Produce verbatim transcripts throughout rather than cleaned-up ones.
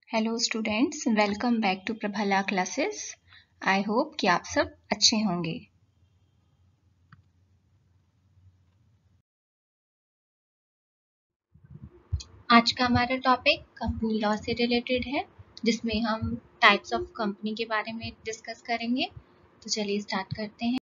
Hello students, welcome back to Prabhala classes. I hope कि आप सब अच्छे होंगे। आज का हमारा टॉपिक कंपनी लॉ से रिलेटेड है, जिसमें हम टाइप्स ऑफ कंपनी के बारे में डिस्कस करेंगे। तो चलिए स्टार्ट करते हैं।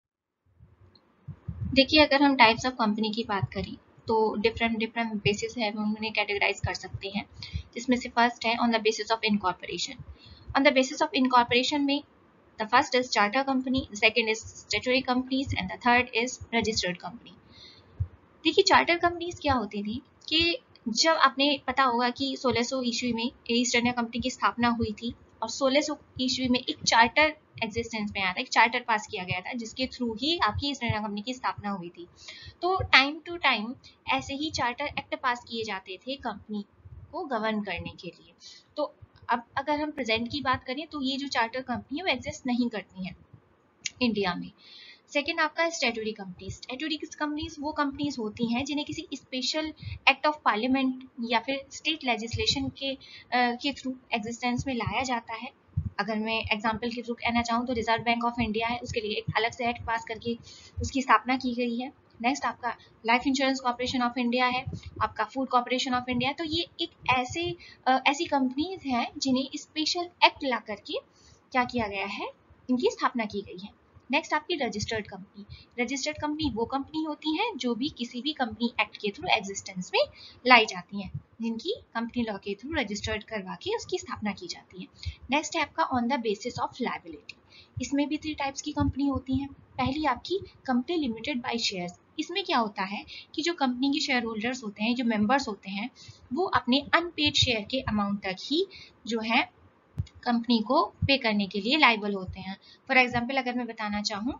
देखिए, अगर हम टाइप्स ऑफ कंपनी की बात करें तो डिफरेंट डिफरेंट बेसिस है, हम उन्हें कैटेगराइज कर सकते हैं। जिसमें से फर्स्ट है on the basis of incorporation. On the basis of incorporation में the first is charter company, the second is statutory companies and the third is registered company. देखिए, चार्टर कंपनीज क्या होती थी कि जब आपने पता होगा कि सोलह सौ ईस्वी में ईस्ट इंडिया कंपनी की स्थापना हुई थी और सोलह सौ ईस्वी में एक चार्टर एग्जिस्टेंस में आया था, एक चार्टर पास किया गया था जिसके थ्रू ही आपकी ईस्ट इंडिया कंपनी की स्थापना हुई थी। तो टाइम टू टाइम ऐसे ही चार्टर एक्ट पास किए जाते थे कंपनी को गवर्न करने के लिए। तो अब अगर हम प्रेजेंट की बात करें तो ये जो चार्टर कंपनी है वो एग्जिस्ट नहीं करती हैं इंडिया में। सेकेंड आपका स्टैट्यूटरी कंपनीज। स्टैट्यूटरी कंपनीज वो कंपनीज होती हैं जिन्हें किसी स्पेशल एक्ट ऑफ पार्लियामेंट या फिर स्टेट लेजिस्लेशन के uh, के थ्रू एग्जिस्टेंस में लाया जाता है। अगर मैं एग्जांपल के थ्रू कहना चाहूँ तो रिजर्व बैंक ऑफ इंडिया है, उसके लिए एक अलग से एक्ट पास करके उसकी स्थापना की गई है। नेक्स्ट आपका life insurance corporation of India है, आपका फूड कॉर्पोरेशन ऑफ इंडिया। तो ये एक ऐसे uh, ऐसी कंपनीज हैं जिन्हें स्पेशल एक्ट ला करके क्या किया गया है, इनकी स्थापना की गई है। नेक्स्ट आपकी रजिस्टर्ड कंपनी। रजिस्टर्ड कंपनी वो कंपनी होती हैं जो भी किसी भी कंपनी एक्ट के थ्रू एग्जिस्टेंस में लाई जाती हैं, जिनकी कंपनी लॉ के थ्रू रजिस्टर्ड करवा के उसकी स्थापना की जाती है। नेक्स्ट है आपका on the basis of liability. इसमें भी थ्री टाइप्स की कंपनी होती हैं। पहली आपकी कंपनी लिमिटेड बाय शेयर्स। इसमें क्या होता है कि जो कंपनी के शेयर होल्डर्स होते हैं, जो मेंबर्स होते हैं, वो अपने अनपेड शेयर के अमाउंट तक ही जो है कंपनी को पे करने के लिए लायबल होते हैं। फॉर एग्जाम्पल अगर मैं बताना चाहूँ,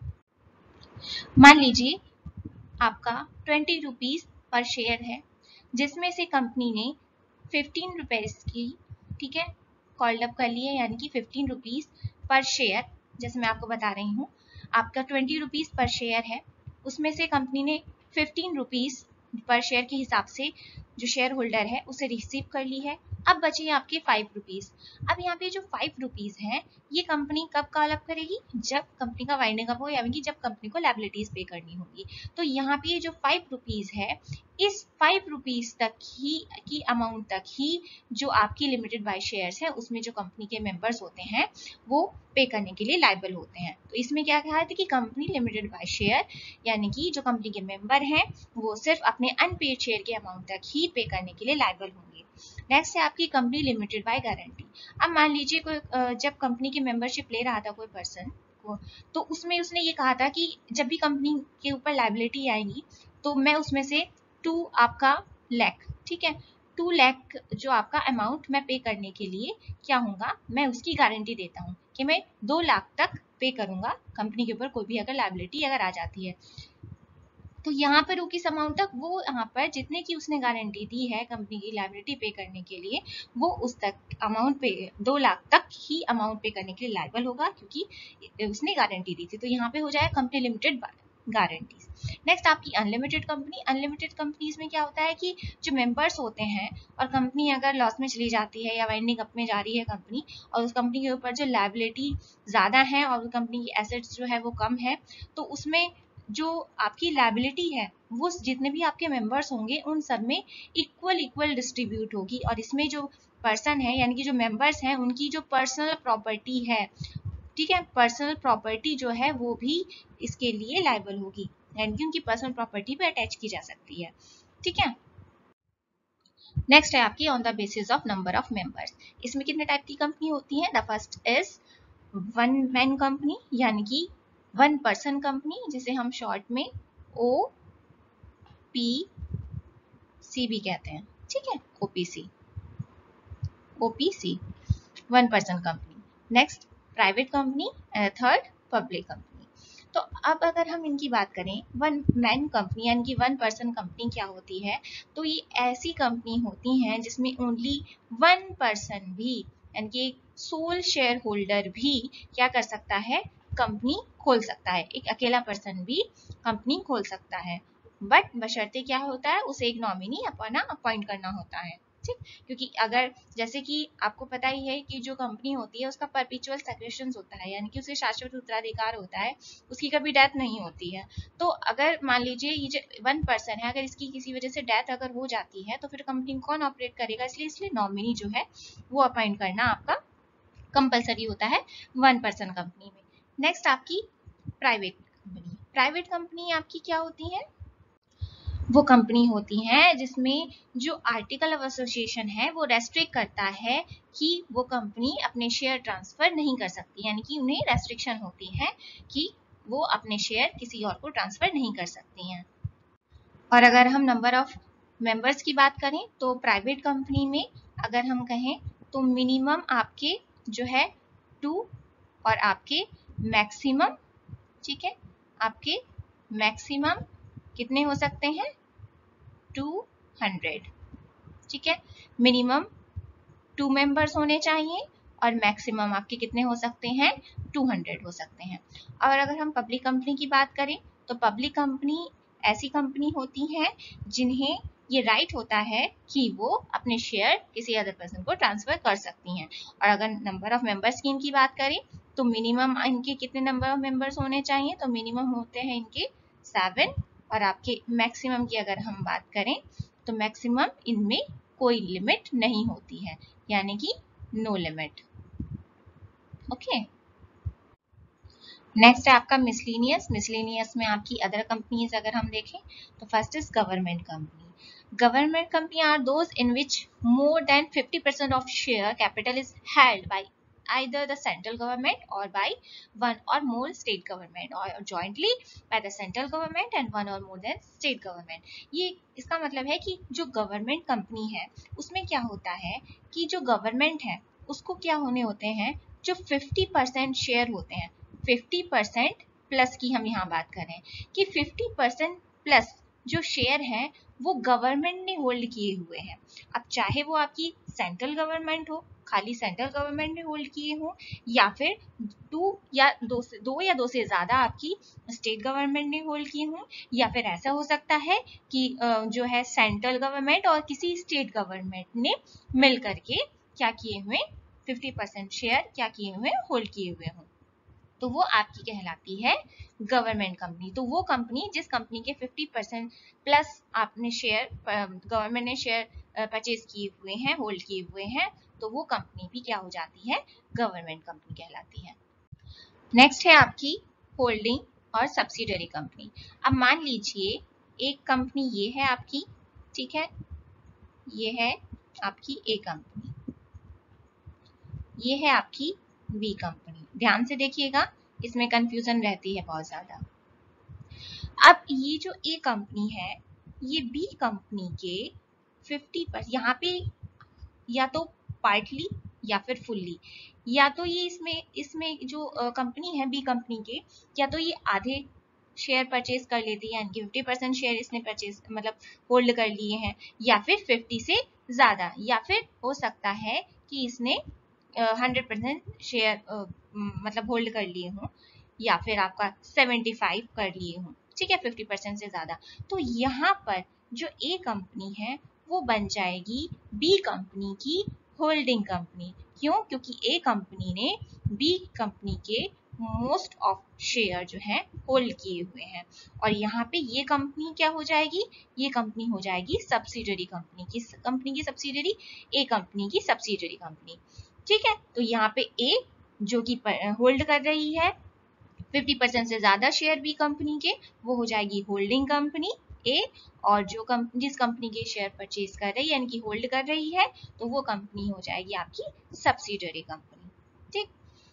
मान लीजिए आपका ट्वेंटी रुपीज पर शेयर है, जिसमें से कंपनी ने फिफ्टीन रुपीज की, ठीक है, कॉल्ड अप कर लिए, यानी कि फिफ्टीन रुपीज पर शेयर। जैसे मैं आपको बता रही हूँ, आपका ट्वेंटी रुपीज पर शेयर है, उसमें से कंपनी ने फिफ्टीन रुपीज पर शेयर के हिसाब से जो शेयर होल्डर है उसे रिसीव कर ली है। अब बचे आपके फाइव रुपीज। अब यहाँ पे जो फाइव रुपीज है ये कंपनी कब कॉल अप करेगी, जब कंपनी का वाइंडिंग अप हो, यानी कि जब कंपनी को लायबिलिटीज पे करनी होगी। तो यहाँ पे जो फाइव रुपीज है, इस फाइव रुपीज तक ही की अमाउंट तक ही जो आपकी लिमिटेड बाय शेयर्स है उसमें जो कंपनी के मेंबर्स होते हैं वो पे करने के लिए लायबल होते हैं। तो इसमें क्या कहा था कि कंपनी लिमिटेड बाय शेयर, यानी कि जो कंपनी के मेंबर हैं वो सिर्फ अपने अनपेड शेयर के अमाउंट तक ही पे करने के लिए लायबल होंगे। नेक्स्ट है आपकी कंपनी लिमिटेड बाय गारंटी। अब मान लीजिए कोई जब कंपनी की मेंबरशिप ले रहा था कोई पर्सन को, तो उसमें उसने ये कहा था कि जब भी कंपनी के ऊपर लायबिलिटी आएगी तो मैं उसमें से टू आपका लैख, ठीक है, टू लैख जो आपका अमाउंट मैं पे करने के लिए क्या होगा, मैं उसकी गारंटी देता हूँ कि मैं दो लाख तक पे करूंगा कंपनी के ऊपर कोई भी अगर लायबिलिटी अगर आ जाती है। तो यहाँ पर किस अमाउंट तक, वो यहाँ पर जितने की उसने गारंटी दी है कंपनी की लायबिलिटी पे करने के लिए, वो उस तक अमाउंट पे, दो लाख तक ही अमाउंट पे करने के लिए लायबल होगा, क्योंकि उसने गारंटी दी थी। तो यहाँ पे हो जाए कंपनी लिमिटेड गारंटीज। नेक्स्ट आपकी अनलिमिटेड कंपनी। अनलिमिटेड कंपनीज में क्या होता है कि जो मेंबर्स होते हैं और कंपनी अगर लॉस में चली जाती है या वाइंडिंग अप में जा रही है कंपनी, और उस कंपनी के ऊपर जो लायबिलिटी ज्यादा है और कंपनी की एसेट्स जो है वो कम है, तो उसमें जो आपकी लायबिलिटी है वो जितने भी आपके मेंबर्स होंगे उन सब में इक्वल इक्वल डिस्ट्रीब्यूट होगी। और इसमें जो पर्सन है, यानी कि जो मेंबर्स हैं, उनकी जो पर्सनल प्रॉपर्टी है, ठीक है, पर्सनल प्रॉपर्टी जो है वो भी इसके लिए लायबल होगी, यानी कि उनकी पर्सनल प्रॉपर्टी पे अटैच की जा सकती है, ठीक है। नेक्स्ट है आपकी on the basis of number of members. इसमें कितने टाइप की कंपनी होती है। The first is one man company, यानी कि वन पर्सन कंपनी, जिसे हम शॉर्ट में ओ पी सी भी कहते हैं, ठीक है, OPC, OPC, one person company. Next private company, third public company. तो अब अगर हम इनकी बात करें, वन मैन कंपनी यानी कि वन पर्सन कंपनी क्या होती है, तो ये ऐसी कंपनी होती हैं जिसमें ओनली वन पर्सन भी, यानी कि सोल शेयर होल्डर भी क्या कर सकता है, कंपनी खोल सकता है। एक अकेला पर्सन भी कंपनी खोल सकता है, बट बशर्ते क्या होता है, उसे एक नॉमिनी अपना अपॉइंट करना होता है। ठीक, क्योंकि अगर जैसे कि आपको पता ही है कि जो कंपनी होती है उसका परपिचुअल सक्सेशन होता है, यानी कि उसे शाश्वत उत्तराधिकार होता है, उसकी कभी डेथ नहीं होती है। तो अगर मान लीजिए ये जो वन पर्सन है, अगर इसकी किसी वजह से डेथ अगर हो जाती है तो फिर कंपनी कौन ऑपरेट करेगा, इसलिए इसलिए नॉमिनी जो है वो अपॉइंट करना आपका कंपलसरी होता है वन पर्सन कंपनी में। नेक्स्ट आपकी प्राइवेट कंपनी। प्राइवेट कंपनी आपकी क्या होती है, वो कंपनी होती है जिसमें जो आर्टिकल ऑफ एसोसिएशन है वो रेस्ट्रिक्ट करता है कि वो कंपनी अपने शेयर ट्रांसफर नहीं कर सकती, यानी कि उन्हें रेस्ट्रिक्शन होती है कि वो अपने शेयर किसी और को ट्रांसफर नहीं कर सकती हैं। और अगर हम नंबर ऑफ मेंबर्स की बात करें तो प्राइवेट कंपनी में अगर हम कहें तो मिनिमम आपके जो है टू और आपके मैक्सिमम, ठीक है, आपके मैक्सिमम कितने हो सकते हैं, टू हंड्रेड, ठीक है। मिनिमम टू मेंबर्स होने चाहिए और मैक्सिमम आपके कितने हो सकते हैं, टू हंड्रेड हो सकते हैं। और अगर हम पब्लिक कंपनी की बात करें तो पब्लिक कंपनी ऐसी कंपनी होती हैं जिन्हें ये राइट होता है कि वो अपने शेयर किसी अदर पर्सन को ट्रांसफर कर सकती हैं। और अगर नंबर ऑफ मेंबर्स की इनकी बात करें तो मिनिमम इनके कितने नंबर ऑफ मेंबर्स होने चाहिए, तो मिनिमम होते हैं इनके सेवन, और आपके मैक्सिमम की अगर हम बात करें तो मैक्सिमम इनमें कोई लिमिट नहीं होती है, यानी कि नो लिमिट। ओके, नेक्स्ट है आपका मिसलेनियस। मिसलेनियस में आपकी अदर कंपनीज अगर हम देखें तो first is government company. Government company are those in which more than fifty percent of share capital is held by either the central government or by one or more state government or jointly by the central government and one or more than state government। ये इसका मतलब है कि जो government company है उसमें क्या होता है कि जो गवर्नमेंट है उसको क्या होने होते हैं, जो फिफ्टी परसेंट शेयर होते हैं, फिफ्टी परसेंट प्लस की हम यहाँ बात करें कि फिफ्टी परसेंट प्लस जो शेयर हैं वो गवर्नमेंट ने होल्ड किए हुए हैं। अब चाहे वो आपकी सेंट्रल गवर्नमेंट हो, खाली सेंट्रल गवर्नमेंट ने होल्ड किए हो, या फिर टू या दो से दो या दो से ज्यादा आपकी स्टेट गवर्नमेंट ने होल्ड किए हो, या फिर ऐसा हो सकता है कि जो है सेंट्रल गवर्नमेंट और किसी स्टेट गवर्नमेंट ने मिल करके क्या किए हुए फिफ्टी परसेंट शेयर क्या किए हुए होल्ड किए हुए हों, तो वो आपकी कहलाती है गवर्नमेंट कंपनी। तो वो कंपनी जिस कंपनी के फिफ्टी परसेंट प्लस आपने शेयर गवर्नमेंट ने शेयर परचेज किए हुए हैं, होल्ड किए हुए हैं, तो वो कंपनी भी क्या हो जाती है, गवर्नमेंट कंपनी कहलाती है। नेक्स्ट है आपकी होल्डिंग और सब्सिडरी कंपनी। अब मान लीजिए एक कंपनी ये है आपकी, ठीक है, ये है आपकी ए कंपनी, ये है आपकी बी कंपनी। ध्यान से देखिएगा, इसमें कंफ्यूजन रहती है बहुत ज्यादा। अब ये जो ए कंपनी है ये बी कंपनी के फिफ्टी परसेंट यहाँ पे या तो पार्टली या फिर फुल्ली, या तो ये इसमें इसमें जो कंपनी है बी कंपनी के, या तो ये आधे शेयर परचेज कर लेती है, यानी कि फिफ्टी परसेंट शेयर इसने परचेज मतलब होल्ड कर लिए हैं, या फिर फिफ्टी से ज्यादा, या फिर हो सकता है कि इसने हंड्रेड परसेंट शेयर मतलब होल्ड कर लिए हों, या फिर आपका सेवेंटी फाइव कर लिए हों, ठीक है, फिफ्टी परसेंट से ज्यादा। तो यहाँ पर जो ए कंपनी है वो बन जाएगी बी कंपनी की होल्डिंग कंपनी। क्यों? क्योंकि ए कंपनी ने बी कंपनी के मोस्ट ऑफ शेयर जो है होल्ड किए हुए हैं, और यहाँ पे ये कंपनी क्या हो जाएगी, ये कंपनी हो जाएगी सब्सिडरी कंपनी की कंपनी की सब्सिडरी ए कंपनी की सब्सिडरी कंपनी, ठीक है। तो यहाँ पे ए जो कि होल्ड कर रही है फिफ्टी परसेंट से ज्यादा शेयर बी कंपनी के, वो हो जाएगी होल्डिंग कंपनी ए, और जो कंपनी जिस कंपनी के शेयर परचेज कर रही है यानी कि होल्ड कर रही है, तो वो कंपनी हो जाएगी आपकी सब्सिडरी कंपनी, ठीक।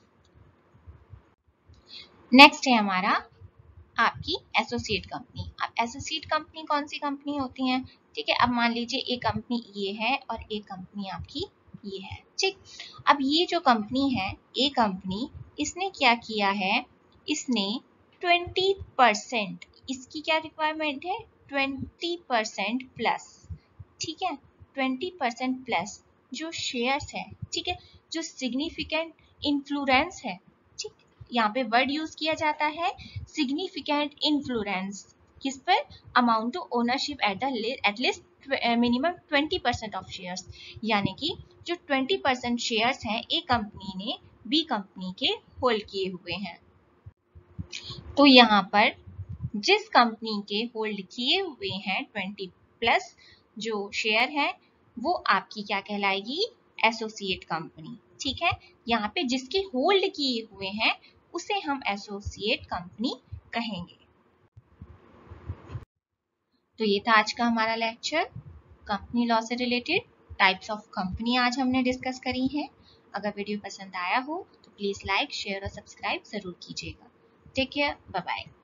नेक्स्ट है हमारा आपकी एसोसिएट कंपनी। अब एसोसिएट कंपनी कौन सी कंपनी होती है, ठीक है। अब मान लीजिए एक कंपनी ये है और एक कंपनी आपकी ये है, ठीक। अब ये जो कंपनी है ए कंपनी, इसने क्या किया है, इसने ट्वेंटी परसेंट, इसकी क्या रिक्वायरमेंट है, ट्वेंटी परसेंट प्लस, ठीक है, ट्वेंटी परसेंट प्लस जो शेयर्स है, ठीक है, जो सिग्निफिकेंट इन्फ्लुएंस है, ठीक, यहाँ पे वर्ड यूज किया जाता है सिग्निफिकेंट इन्फ्लुएंस, किस पर, amount to ownership at the at least minimum twenty percent of shares, यानी कि जो ट्वेंटी परसेंट शेयर्स हैं ए कंपनी ने बी कंपनी के होल्ड किए हुए हैं। तो यहाँ पर जिस कंपनी के होल्ड किए हुए हैं ट्वेंटी प्लस जो शेयर है वो आपकी क्या कहलाएगी, एसोसिएट कंपनी। ठीक है, यहाँ पे जिसके होल्ड किए हुए हैं उसे हम एसोसिएट कंपनी कहेंगे। तो ये था आज का हमारा लेक्चर कंपनी लॉ से रिलेटेड। टाइप्स ऑफ कंपनी आज हमने डिस्कस करी है। अगर वीडियो पसंद आया हो तो प्लीज लाइक, शेयर और सब्सक्राइब जरूर कीजिएगा। Take care, bye bye.